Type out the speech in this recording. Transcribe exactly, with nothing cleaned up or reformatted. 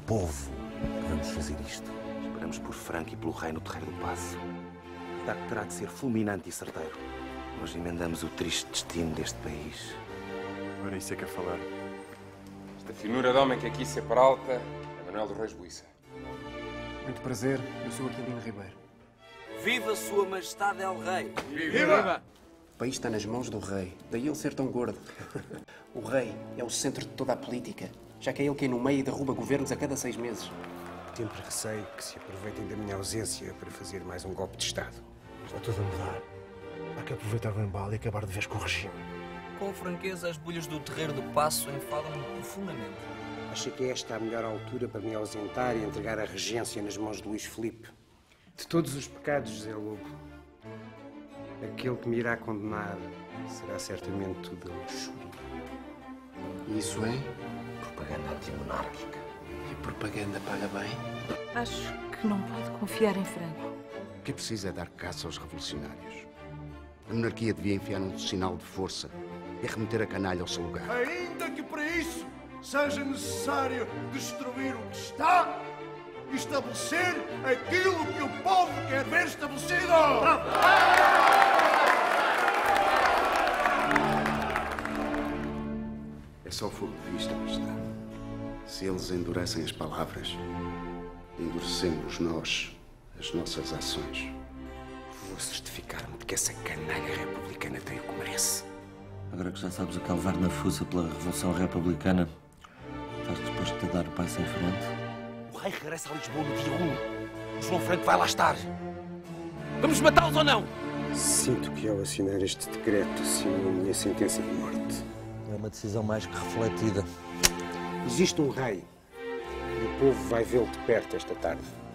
povo que vamos fazer isto. Esperamos por Franco e pelo rei no Terreiro do Paço. O ataque terá de ser fulminante e certeiro. Nós emendamos o triste destino deste país. Ora, isso é que é falar. Esta finura de homem que aqui se Peralta é Manuel dos Reis Buíça. Muito prazer, eu sou Aquilino Ribeiro. Viva Sua Majestade El Rei! Viva! O país está nas mãos do rei, daí ele ser tão gordo. O rei é o centro de toda a política, já que é ele quem nomeia e derruba governos a cada seis meses. Sempre receio que se aproveitem da minha ausência para fazer mais um golpe de Estado. Está tudo a mudar. Há que aproveitar o embalo e acabar de vez com o regime. Com franqueza, as bolhas do Terreiro do Paço enfadam-me profundamente. Acha que esta é a melhor altura para me ausentar e entregar a regência nas mãos de Luís Filipe? De todos os pecados, José Lobo, aquele que me irá condenar será certamente o da luxúria. E isso é? Propaganda antimonárquica. E propaganda paga bem? Acho que não pode confiar em Franco. O que é preciso é dar caça aos revolucionários. A monarquia devia enfiar um sinal de força e remeter a canalha ao seu lugar. Ainda que para isso seja necessário destruir o que está e estabelecer aquilo que o povo quer ver estabelecido! É só fogo de vista, Majestade. Se eles endurecem as palavras, endurecemos nós as nossas ações. Vou certificar-me de que essa canalha republicana tem o que merece. Agora que já sabes o que é levar na fuça pela Revolução Republicana, estás disposto a dar o passo em frente? O rei regressa a Lisboa no dia um. O João Franco vai lá estar. Vamos matá-los ou não? Sinto que ao assinar este decreto assino a minha sentença de morte. É uma decisão mais que refletida. Existe um rei e o povo vai vê-lo de perto esta tarde.